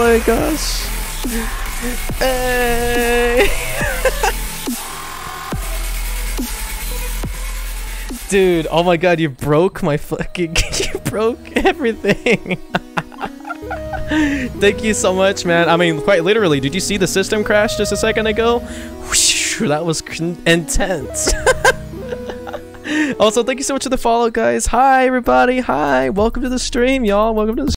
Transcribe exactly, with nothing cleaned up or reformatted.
my gosh. Hey. Dude, oh my god, you broke my fucking... you broke everything. Thank you so much, man. I mean, quite literally, did you see the system crash just a second ago? Whoosh, that was intense. Also, thank you so much for the follow, guys. Hi, everybody. Hi. Welcome to the stream, y'all. Welcome to the